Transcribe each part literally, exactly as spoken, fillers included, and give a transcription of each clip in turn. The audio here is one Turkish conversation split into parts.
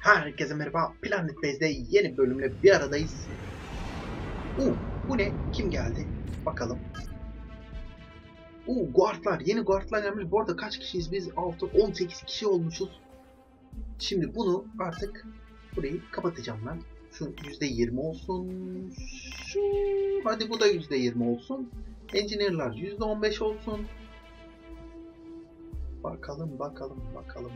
Herkese merhaba. Planet Base'de yeni bölümle bir aradayız. Uuu, bu ne? Kim geldi? Bakalım. Uuu, guardlar. Yeni guardlar gelmiş. Bu arada kaç kişiyiz biz? altı, on sekiz kişi olmuşuz. Şimdi bunu artık burayı kapatacağım ben. Şu yüzde yirmi olsun. Şu, hadi bu da yüzde yirmi olsun. Engineer'lar yüzde on beş olsun. Bakalım, bakalım, bakalım.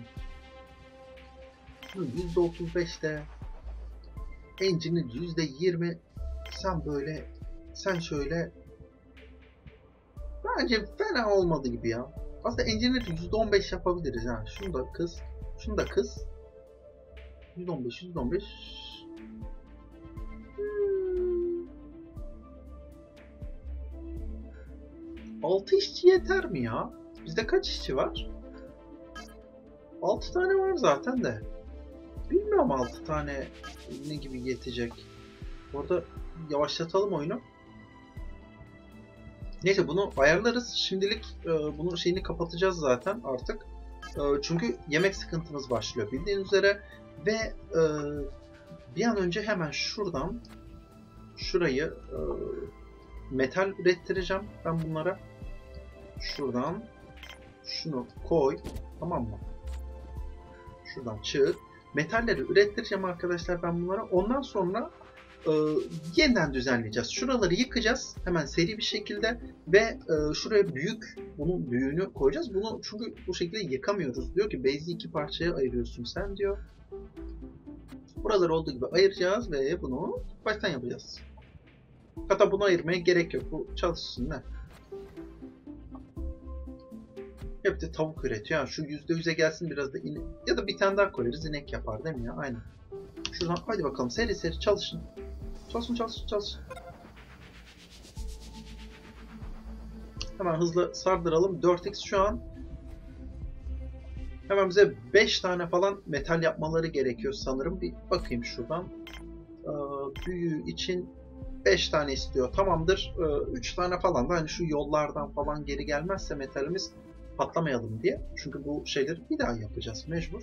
yüzde otuz beşte engine'in yüzde yirmi. Sen böyle, sen şöyle. Bence fena olmadı gibi ya. Aslında engine'in yüzde on beş yapabiliriz ha. Şunu da kız, şunu da kız. yüzde on beş, yüzde on beş. Hmm. altı işçi yeter mi ya? Bizde kaç işçi var? altı tane var zaten de. Bilmiyorum altı tane ne gibi yetecek. Orada yavaşlatalım oyunu. Neyse bunu ayarlarız. Şimdilik e, bunun şeyini kapatacağız zaten artık. E, çünkü yemek sıkıntımız başlıyor bildiğiniz üzere. Ve e, bir an önce hemen şuradan şurayı e, metal ürettireceğim ben bunlara. Şuradan şunu koy. Tamam mı? Şuradan çık. Metalleri ürettireceğim arkadaşlar ben bunlara. Ondan sonra e, yeniden düzenleyeceğiz. Şuraları yıkacağız hemen seri bir şekilde ve e, şuraya büyük, bunun büyüğünü koyacağız. Bunu çünkü bu şekilde yıkamıyoruz. Diyor ki base'i iki parçaya ayırıyorsun sen diyor. Buraları olduğu gibi ayıracağız ve bunu baştan yapacağız. Hatta bunu ayırmaya gerek yok. Bu çalışsın ne? Hep de tavuk üretiyor. Yani şu yüzde yüze gelsin biraz da inek. Ya da bir tane daha koyarız. İnek yapar değil mi ya? Aynen. Şuradan hadi bakalım seri seri çalışın. Çalışın çalışın çalışın. Hemen hızlı sardıralım. dört x şu an. Hemen bize beş tane falan metal yapmaları gerekiyor sanırım. Bir bakayım şuradan. Ee, büyüğü için beş tane istiyor. Tamamdır. Ee, üç tane falan da hani şu yollardan falan geri gelmezse metalimiz patlamayalım diye. Çünkü bu şeyleri bir daha yapacağız mecbur.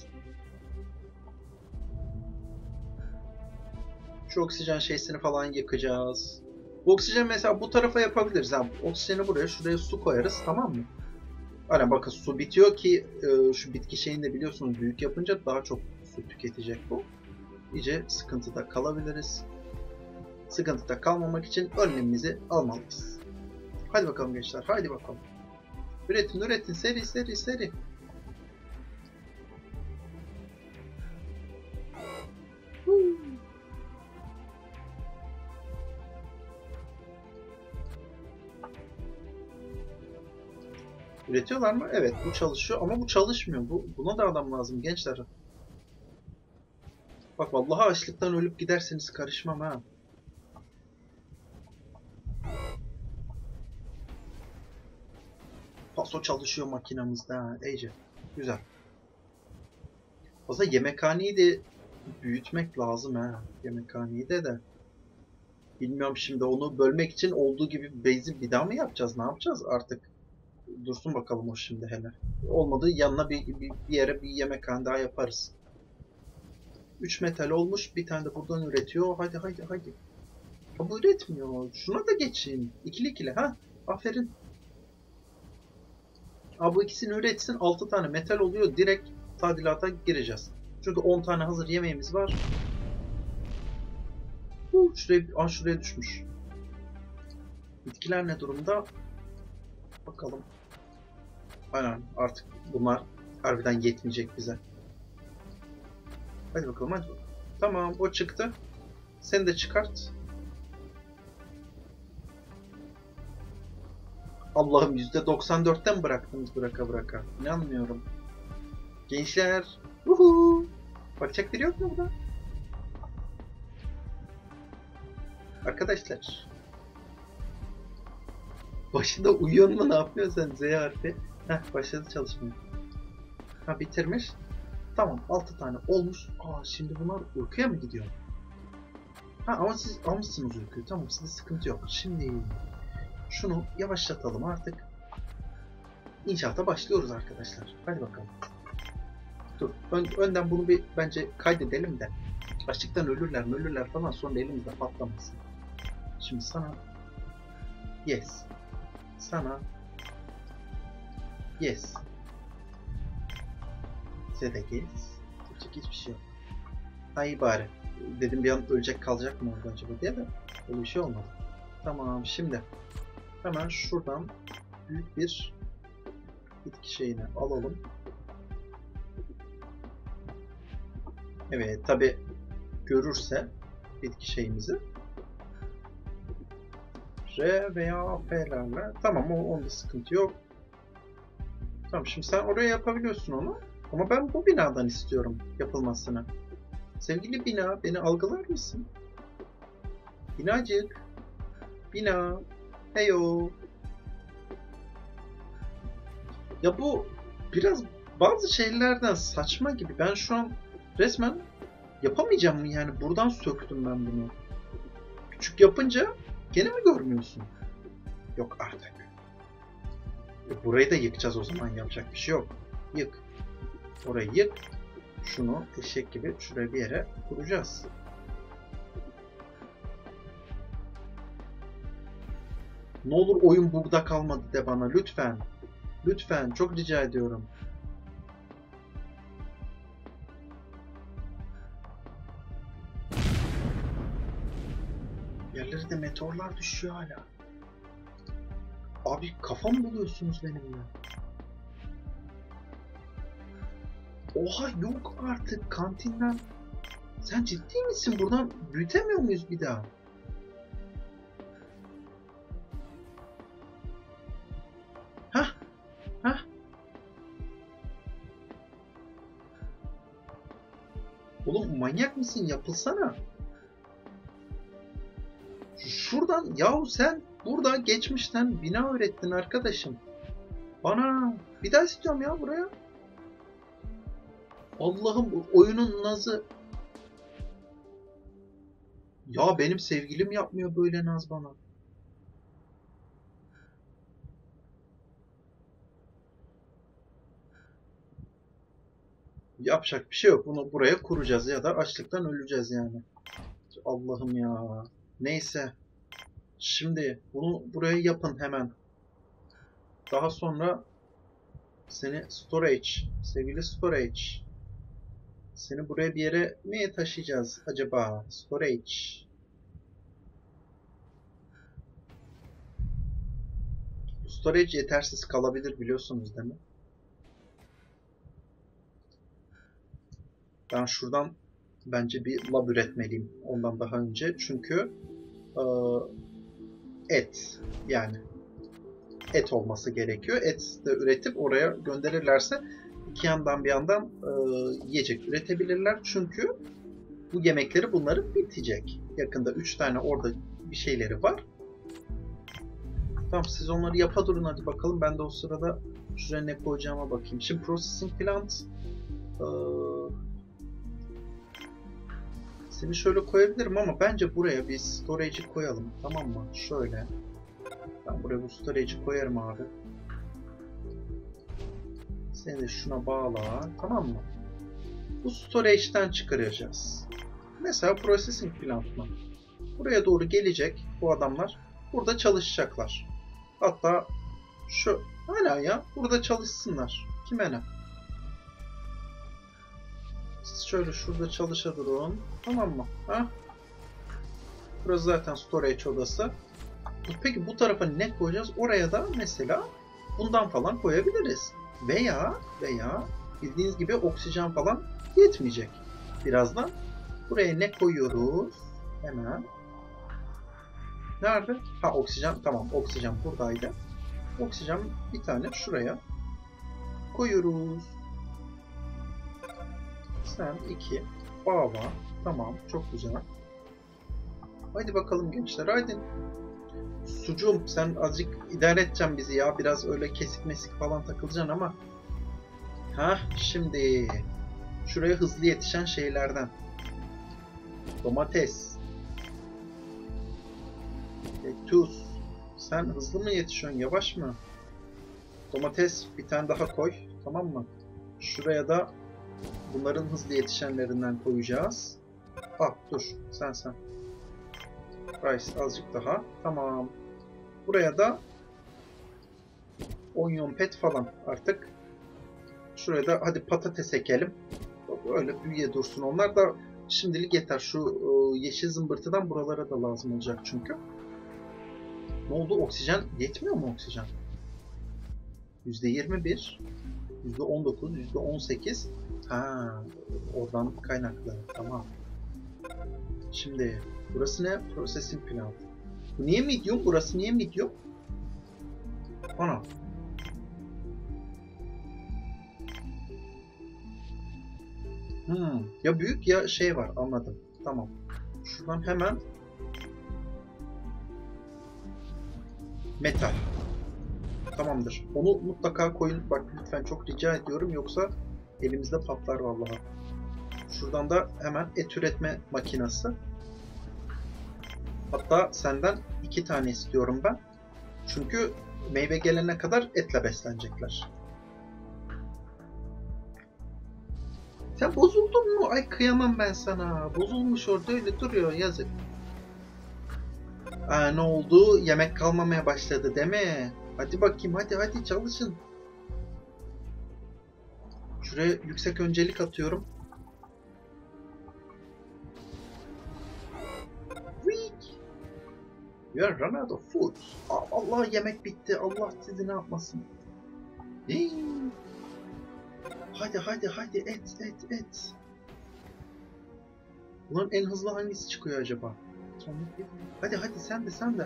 Şu oksijen şeysini falan yakacağız. Bu oksijen mesela bu tarafa yapabiliriz. Yani oksijeni buraya, şuraya su koyarız, tamam mı? Aynen bakın su bitiyor ki e, şu bitki şeyini de biliyorsunuz büyük yapınca daha çok su tüketecek bu. İyice sıkıntıda kalabiliriz. Sıkıntıda kalmamak için önlemimizi almalıyız. Hadi bakalım gençler, hadi bakalım. Üretin, üretin, seri, seri, seri. Üretiyorlar mı? Evet, bu çalışıyor ama bu çalışmıyor. Bu, buna da adam lazım gençler. Bak vallahi açlıktan ölüp giderseniz karışmam ha. Paso çalışıyor makinamızda ha. Ece. Güzel. O zaman yemekhaneyi de büyütmek lazım ha. Yemekhaneyi de de. Bilmiyorum şimdi onu bölmek için olduğu gibi base'i bir daha mı yapacağız? Ne yapacağız artık? Dursun bakalım o şimdi hele. Olmadı yanına bir, bir, bir yere bir yemekhane daha yaparız. üç metal olmuş. Bir tane de buradan üretiyor. Hadi hadi hadi. Ha, bu üretmiyor. Şuna da geçeyim. İkili ikili ha. Aferin. Ha, bu ikisini üretsin. altı tane metal oluyor. Direkt tadilata gireceğiz. Çünkü on tane hazır yemeğimiz var. Uh, şuraya, ah, şuraya düşmüş. Bitkiler ne durumda? Bakalım. Aynen artık bunlar harbiden yetmeyecek bize. Hadi bakalım hadi bakalım. Tamam o çıktı. Sen de çıkart. Allah'ım yüzde doksan dörtten bıraktınız bıraka bıraka. İnanmıyorum. Gençler. Uhu. Bakacak biri yok mu burada? Arkadaşlar. Başında uyuyor mu ne yapıyorsun Z harfi? Heh başladı çalışmaya. Ha bitirmiş. Tamam altı tane olmuş. Aa şimdi bunlar uykuya mı gidiyor? Ha ama siz almışsınız uykuyu. Tamam sizde sıkıntı yok. Şimdi şunu yavaşlatalım artık. İnşaata başlıyoruz arkadaşlar. Hadi bakalım. dur. Ön, önden bunu bir bence kaydedelim de. Açlıktan ölürler mi ölürler falan sonra elimizde patlamasın. Şimdi sana yes. Sana yes. Size de yes. Yapacak hiçbir şey yok. Ha iyi bari. Dedim bir an ölecek kalacak mı orada acaba diye de öyle bir şey olmadı. Tamam şimdi hemen şuradan büyük bir bitki şeyini alalım. Evet tabi görürse bitki şeyimizi R veya F'lerle tamam o onda sıkıntı yok. Tamam şimdi sen oraya yapabiliyorsun onu ama ben bu binadan istiyorum yapılmasını. Sevgili bina beni algılar mısın? Binacık. Bina. Heyo. Ya bu biraz bazı şeylerden saçma gibi. Ben şu an resmen yapamayacağım mı yani? Buradan söktüm ben bunu. Küçük yapınca gene mi görmüyorsun? Yok artık. E burayı da yıkacağız o zaman. Yapacak bir şey yok. Yık. Orayı yık. Şunu eşek gibi şuraya bir yere kuracağız. Ne olur oyun bug'da kalmadı de bana lütfen. Lütfen çok rica ediyorum. Yerlere de meteorlar düşüyor hala. Abi kafam buluyorsunuz benimle. Oha yok artık kantinden. Sen ciddi misin? Buradan büyütemiyor muyuz bir daha? Hah. Hah. Oğlum manyak mısın? Yapılsana. Şuradan yahu sen burada geçmişten bina öğrettin arkadaşım. Bana bir daha istiyorum ya buraya. Allah'ım oyunun nazı. Ya benim sevgilim yapmıyor böyle naz bana. Yapacak bir şey yok. Bunu buraya kuracağız ya da açlıktan öleceğiz yani. Allah'ım ya. Neyse. Şimdi bunu buraya yapın hemen. Daha sonra seni storage, sevgili storage. Seni buraya bir yere mi taşıyacağız acaba? Storage. Storage yetersiz kalabilir biliyorsunuz değil mi? Ben şuradan bence bir lab üretmeliyim ondan daha önce. Çünkü e, et yani et olması gerekiyor. Et de üretip oraya gönderirlerse iki yandan bir yandan e, yiyecek üretebilirler. Çünkü bu yemekleri bunların bitecek. Yakında üç tane orada bir şeyleri var. Tamam siz onları yapa durun hadi bakalım. Ben de o sırada şuraya ne koyacağıma bakayım. Şimdi processing plant e, seni şöyle koyabilirim ama bence buraya bir storage'i koyalım. Tamam mı? Şöyle. Ben buraya bu storage'i koyarım abi. Seni de şuna bağla. Tamam mı? Bu storage'den çıkaracağız. Mesela processing plant mı? Buraya doğru gelecek bu adamlar. Burada çalışacaklar. Hatta şu hala ya burada çalışsınlar. Kime ne? Siz şöyle şurada çalışa durun. Tamam mı? Ha? Burası zaten storage odası. Peki bu tarafa ne koyacağız? Oraya da mesela bundan falan koyabiliriz. Veya veya bildiğiniz gibi oksijen falan yetmeyecek. Birazdan buraya ne koyuyoruz? Hemen. Nerede? Ha oksijen. Tamam oksijen buradaydı. Oksijen bir tane şuraya koyuyoruz. Sen iki. Baba. Tamam. Çok güzel. Haydi bakalım gençler. Haydi. Sucuğum sen azıcık idare edeceksin bizi ya. Biraz öyle kesik mesik falan takılacaksın ama. Hah şimdi. Şuraya hızlı yetişen şeylerden. Domates. E, tuz. Sen hızlı mı yetişiyorsun? Yavaş mı? Domates bir tane daha koy. Tamam mı? Şuraya da Bunların hızlı yetişenlerinden koyacağız. Ah dur sen sen. Rice azıcık daha. Tamam. Buraya da onion pet falan artık. Şuraya da hadi patates ekelim. Öyle büyüye dursun. Onlar da şimdilik yeter. Şu yeşil zımbırtıdan buralara da lazım olacak çünkü. Ne oldu? Oksijen yetmiyor mu oksijen? yüzde yirmi bir, yüzde on dokuz, yüzde on sekiz. Ha, oradan kaynaklı. Tamam. Şimdi burası ne? Processing plant. Bu niye medium? Burası niye medium? Ana. Hmm. Ya büyük ya şey var. Anladım. Tamam. Şuradan hemen metal. Tamamdır. Onu mutlaka koyun. Bak lütfen çok rica ediyorum. Yoksa elimizde patlar vallahi. Şuradan da hemen et üretme makinesi. Hatta senden iki tane istiyorum ben. Çünkü meyve gelene kadar etle beslenecekler. Sen bozuldun mu? Ay kıyamam ben sana. Bozulmuş orada öyle duruyor yazık. Aa, ne oldu? Yemek kalmamaya başladı değil mi? Hadi bakayım hadi hadi çalışın. Şuraya yüksek öncelik atıyorum. We are run out of food. Allah yemek bitti. Allah sizi ne yapmasın. Hii. Hadi hadi hadi et et et. Bunun en hızlı hangisi çıkıyor acaba? Hadi hadi sen de sen de.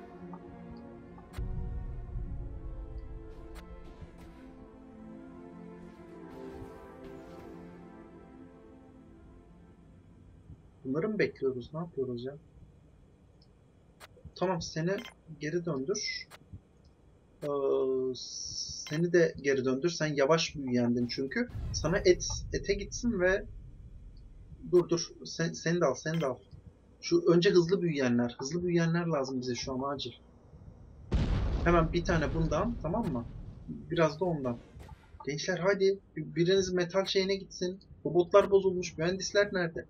Bunları mı bekliyoruz? Ne yapıyoruz ya? Tamam seni geri döndür. Ee, seni de geri döndür. Sen yavaş büyüyendin çünkü. Sana et ete gitsin ve dur dur. Sen, seni de al seni de al. Şu önce hızlı büyüyenler. Hızlı büyüyenler lazım bize şu an acil. Hemen bir tane bundan tamam mı? Biraz da ondan. Gençler hadi. Biriniz metal şeyine gitsin. Robotlar bozulmuş. Mühendisler nerede?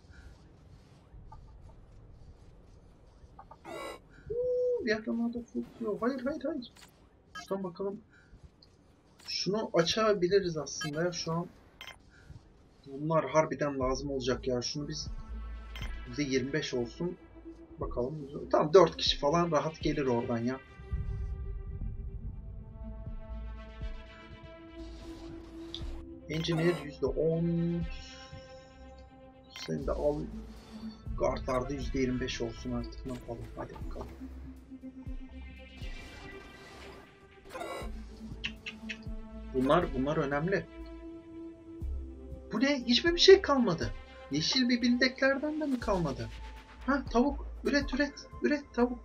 Bir yerden da fırlıyor. Hayır hayır hayır. Şuradan bakalım. Şunu açabiliriz aslında ya şu an. Bunlar harbiden lazım olacak ya. Şunu biz yüzde yirmi beş olsun. Bakalım. Tamam dört kişi falan rahat gelir oradan ya. Engineer yüzde on. Sen de al. Guardlarda yüzde yirmi beş olsun artık. Ne yapalım? Hadi bakalım. Bunlar bunlar önemli. Bu ne? Hiçbir bir şey kalmadı. Yeşil bir bildeklerden de mi kalmadı? Ha tavuk. Üret üret. Üret tavuk.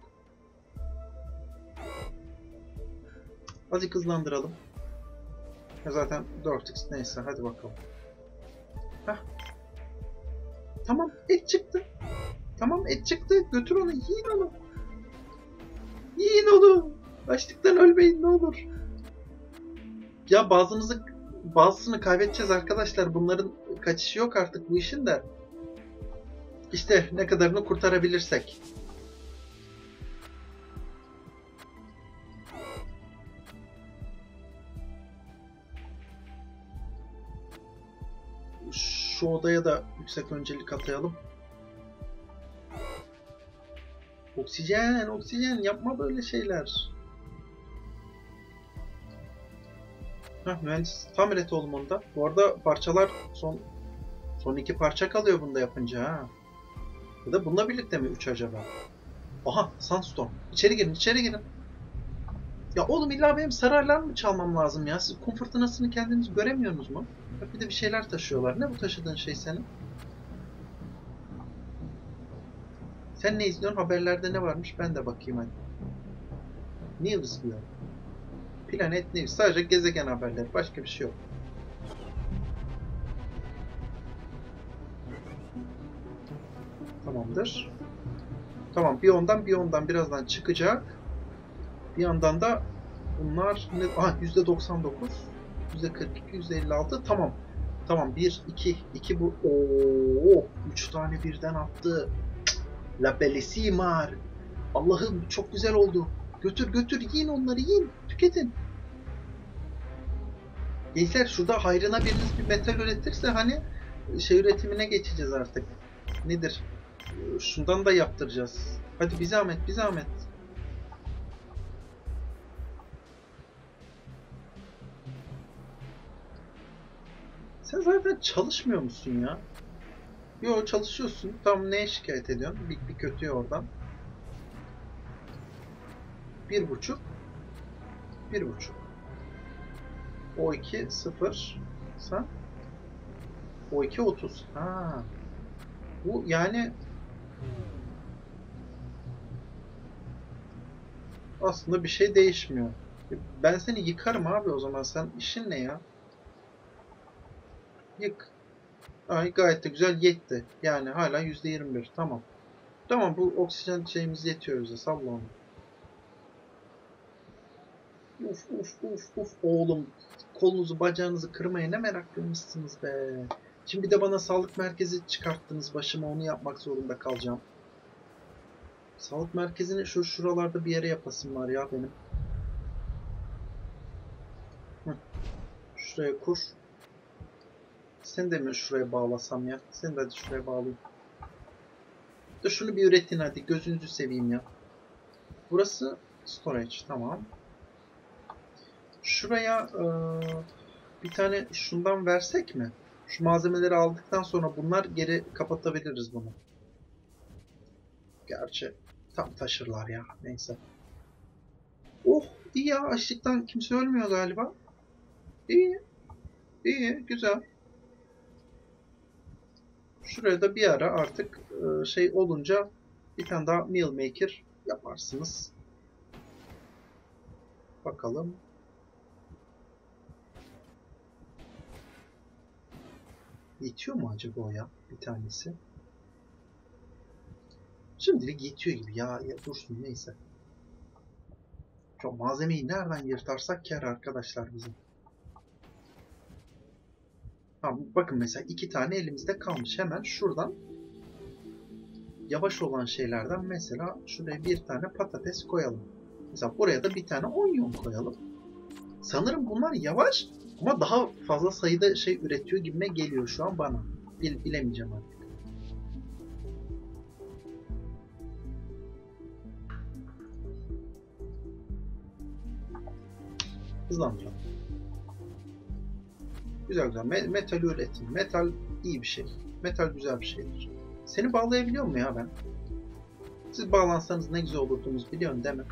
Azıcık hızlandıralım. Ya zaten dört x neyse hadi bakalım. Hah. Tamam et çıktı. Tamam et çıktı. Götür onu yiyin onu. Yiyin onu. Açlıktan ölmeyin ne olur. Ya bazımızı bazısını kaybedeceğiz arkadaşlar. Bunların kaçışı yok artık bu işin de. İşte ne kadarını kurtarabilirsek. Şu odaya da yüksek öncelik atayalım. Oksijen, oksijen yapma böyle şeyler. Heh, mühendis tamir et oğlum onda. Bu arada parçalar son son iki parça kalıyor bunda yapınca ha. Ya da bununla birlikte mi üç acaba? Aha Sunstone. İçeri girin içeri girin. Ya oğlum illa benim sarı alarm mı çalmam lazım ya? Siz kum fırtınasını kendiniz göremiyorsunuz mu? Bak bir de bir şeyler taşıyorlar. Ne bu taşıdığın şey senin? Sen ne izliyorsun? Haberlerde ne varmış? Ben de bakayım hadi. News diyor. Planet News. Sadece gezegen haberleri. Başka bir şey yok. Tamamdır. Tamam bir ondan bir ondan birazdan çıkacak. Bir yandan da bunlar ne? Ah yüzde doksan dokuz, yüzde kırk iki, yüzde elli altı. Tamam. Tamam bir, iki, iki bu. Oo, üç tane birden attı. La Bellissima. Allah'ım çok güzel oldu. Götür götür yiyin onları yiyin. Tüketin. Gençler şurada hayrına biriniz bir metal üretirse hani şey üretimine geçeceğiz artık. Nedir? Şundan da yaptıracağız. Hadi bir zahmet bir zahmet. Sen zaten çalışmıyor musun ya? Yo çalışıyorsun. Tam neye şikayet ediyorsun? Bir, bir kötüye oradan. Bir buçuk. Bir buçuk. O iki sıfır. Sen? O iki otuz. Ha. Bu yani aslında bir şey değişmiyor. Ben seni yıkarım abi o zaman. Sen işin ne ya? Yık. Ay gayet de güzel yetti. Yani hala yüzde yirmi bir. Tamam. Tamam bu oksijen şeyimiz yetiyor bize. Salla onu. Uf uf uf uf oğlum. Kolunuzu bacağınızı kırmaya ne meraklıymışsınız be. Şimdi bir de bana sağlık merkezi çıkarttınız başıma. Onu yapmak zorunda kalacağım. Sağlık merkezini şu şuralarda bir yere yapasım var ya benim. Hı. Şuraya kur. Sen de mi şuraya bağlasam ya? Sen de hadi şuraya bağlayayım. Da şunu bir üretin hadi. Gözünüzü seveyim ya. Burası storage. Tamam. Şuraya e, bir tane şundan versek mi? Şu malzemeleri aldıktan sonra bunlar geri kapatabiliriz bunu. Gerçi tam taşırlar ya. Neyse. Oh iyi ya. Açlıktan kimse ölmüyor galiba. İyi. İyi. Güzel. Şuraya da bir ara artık e, şey olunca bir tane daha meal maker yaparsınız. Bakalım. Yetiyor mu acaba o ya? Bir tanesi. Şimdilik yetiyor gibi ya, ya dursun neyse. Şu malzemeyi nereden yırtarsak kâr arkadaşlar bizim. Ha, bakın mesela iki tane elimizde kalmış. Hemen şuradan yavaş olan şeylerden mesela şuraya bir tane patates koyalım. Mesela buraya da bir tane onion koyalım. Sanırım bunlar yavaş ama daha fazla sayıda şey üretiyor gibime geliyor şu an bana. Bil, bilemeyeceğim artık. Hızlandıralım. Güzel güzel. Me metal üretim. Metal iyi bir şey. Metal güzel bir şeydir. Seni bağlayabiliyor muyum ya ben? Siz bağlansanız ne güzel olurdunuz biliyorsun değil mi?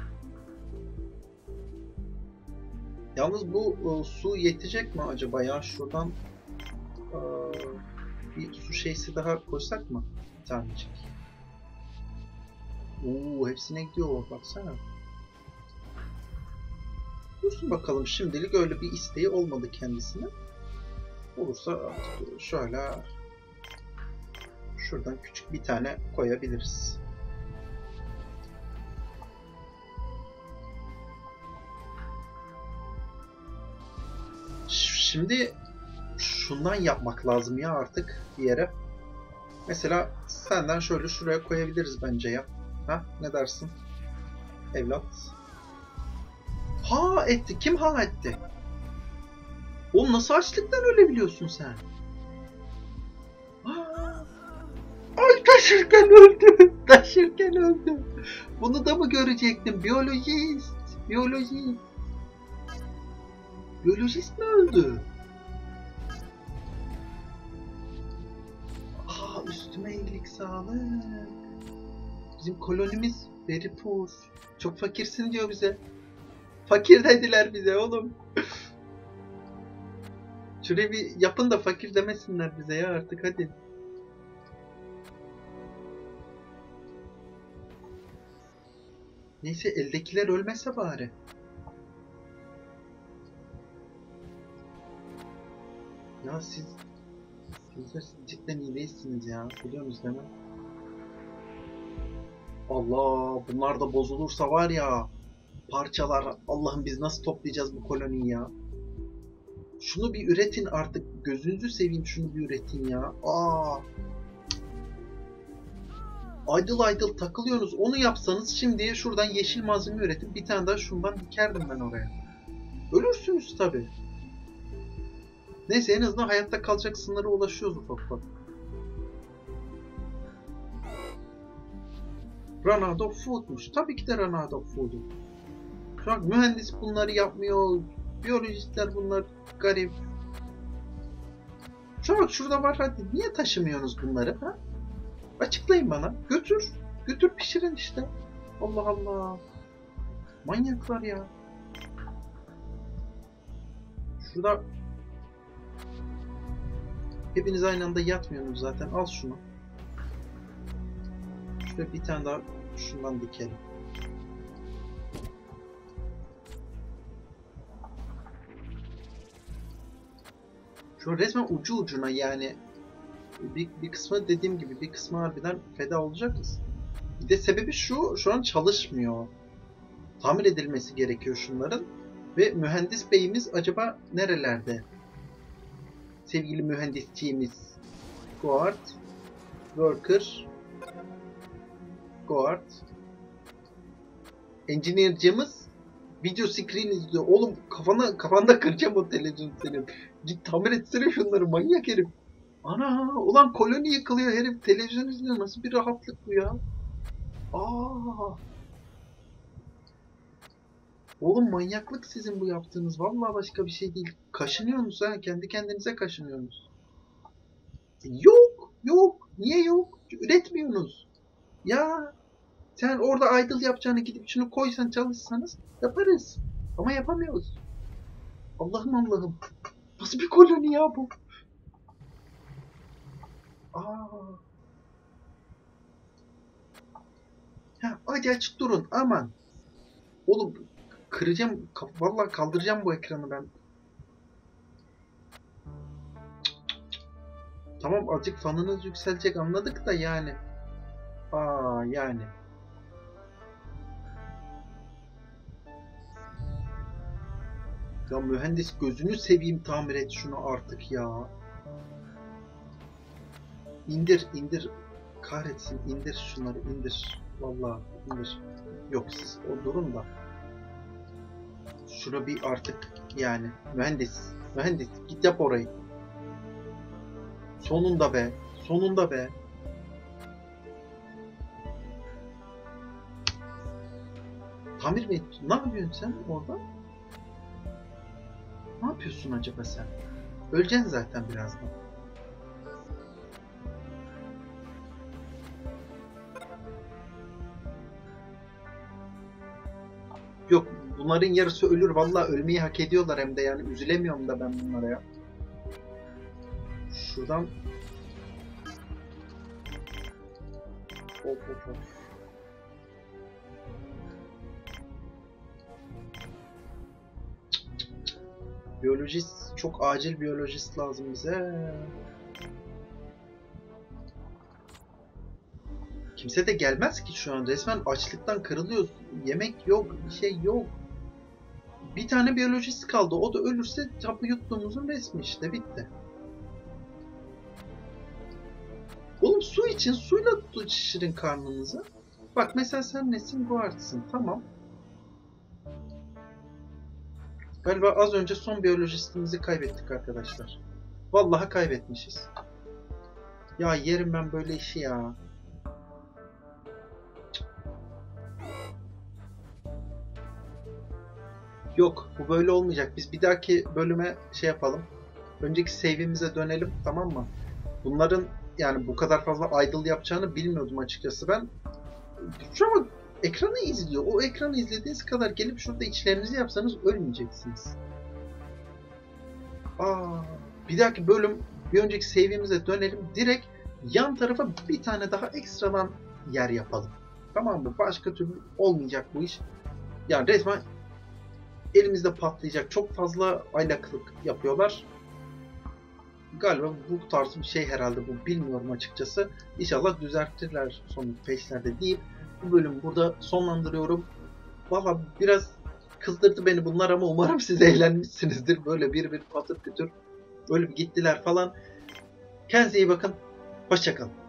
Yalnız bu e, su yetecek mi acaba ya? Şuradan e, bir su şeysi daha koysak mı? Bir tanecik. Oo, hepsine gidiyor baksana. Dursun bakalım şimdilik öyle bir isteği olmadı kendisine. Olursa şöyle şuradan küçük bir tane koyabiliriz. Şimdi şundan yapmak lazım ya artık bir yere. Mesela senden şöyle şuraya koyabiliriz bence ya. Ha ne dersin? Evlat. Ha etti. Kim ha etti? Oğlum nasıl açlıktan ölebiliyorsun sen? Aa, ay taşırken öldü. Taşırken öldü. Bunu da mı görecektim? Biyolojist. Biyolojist. Biyolojist mi öldü? Aa üstüme iyilik sağlık. Bizim kolonimiz very poor. Çok fakirsin diyor bize. Fakir dediler bize oğlum. Şurayı bir yapın da fakir demesinler bize ya artık hadi. Neyse eldekiler ölmese bari. Ya siz sizler cidden iyi değilsiniz ya. Biliyorsunuz değil mi? Allah bunlar da bozulursa var ya parçalar. Allah'ım biz nasıl toplayacağız bu koloniyi ya? Şunu bir üretin artık. Gözünüzü seveyim, şunu bir üretin ya. Aa. Aydıl aydıl takılıyorsunuz. Onu yapsanız şimdi şuradan yeşil malzeme üretip bir tane daha şundan dikerdim ben oraya. Ölürsünüz tabi. Neyse, en azından hayatta kalacak sınıra ulaşıyoruz ufak ufak. Run out of food'muş. Tabii ki de run out of food'u. Şu an mühendis bunları yapmıyor. Biyolojistler bunlar garip. Şu an şurada var, hadi. Niye taşımıyorsunuz bunları? Ha? Açıklayın bana. Götür. Götür pişirin işte. Allah Allah. Manyaklar ya. Şurada hepiniz aynı anda yatmıyorsunuz zaten. Al şunu. Şuraya bir tane daha şundan dikelim. Şu resmen ucu ucuna yani. Bir, bir kısmı dediğim gibi bir kısmı harbiden feda olacağız. Bir de sebebi şu, şu an çalışmıyor. Tamir edilmesi gerekiyor şunların. Ve mühendis beyimiz acaba nerelerde? Sevgili mühendisçiğimiz. Guard. Worker. Guard. Engineer'cimiz video screen izliyor. Oğlum kafana, kafanda kıracağım o televizyonu senin. Git tamir etsene şunları, manyak herif. Ana, ulan koloni yıkılıyor herif. Televizyon izliyor. Nasıl bir rahatlık bu ya? Aa. Oğlum manyaklık sizin bu yaptığınız. Vallahi başka bir şey değil. Kaşınıyorsunuz ha. Kendi kendinize kaşınıyorsunuz. Yok. Yok. Niye yok? Üretmiyorsunuz. Ya sen orada idle yapacağını gidip şunu koysan, çalışsanız yaparız. Ama yapamıyoruz. Allah'ım Allah'ım. Nasıl bir koloni ya bu? Aa. Ya hadi açık durun. Aman. Oğlum kıracağım. Vallahi kaldıracağım bu ekranı ben. Tamam, azıcık fanınız yükselecek, anladık da yani. Aa yani. Ya mühendis gözünü seveyim, tamir et şunu artık ya. İndir indir. Kahretsin, indir şunları, indir. Vallahi indir. Yok siz o durun da. Şura bir artık yani. Mühendis. Mühendis git yap orayı. Sonunda be. Sonunda be. Tamir mi ettin? Ne yapıyorsun sen orada? Ne yapıyorsun acaba sen? Öleceksin zaten birazdan. Yok, bunların yarısı ölür. Vallahi ölmeyi hak ediyorlar hem de yani. Üzülemiyorum da ben bunlara ya. Şuradan Of of of. Biyolojist, çok acil biyolojist lazım bize. Kimse de gelmez ki şu an. Resmen açlıktan kırılıyoruz. Yemek yok, bir şey yok. Bir tane biyolojist kaldı. O da ölürse hapı yuttuğumuzun resmi işte. Bitti. Oğlum su için, suyla şişirin karnınızı. Bak mesela sen nesin? Guards'ın. Tamam. Galiba az önce son biyolojistimizi kaybettik arkadaşlar. Vallahi kaybetmişiz. Ya yerim ben böyle işi ya. Yok, bu böyle olmayacak. Biz bir dahaki bölüme şey yapalım. Önceki save'imize dönelim, tamam mı? Bunların yani bu kadar fazla idle yapacağını bilmiyordum açıkçası ben. Şu an ekranı izliyor. O ekranı izlediğiniz kadar gelip şurada içlerinizi yapsanız ölmeyeceksiniz. Aa, bir dahaki bölüm, bir önceki save'imize dönelim. Direkt yan tarafa bir tane daha ekstradan yer yapalım. Tamam mı? Başka türlü olmayacak bu iş. Yani resmen elimizde patlayacak. Çok fazla aylaklık yapıyorlar. Galiba bu tarz bir şey herhalde bu. Bilmiyorum açıkçası. İnşallah düzeltirler son peşlerde deyip bu bölümü burada sonlandırıyorum. Valla biraz kızdırdı beni bunlar ama umarım siz eğlenmişsinizdir. Böyle bir bir patır kütür böyle bir gittiler falan. Kendinize iyi bakın. Hoşça kalın.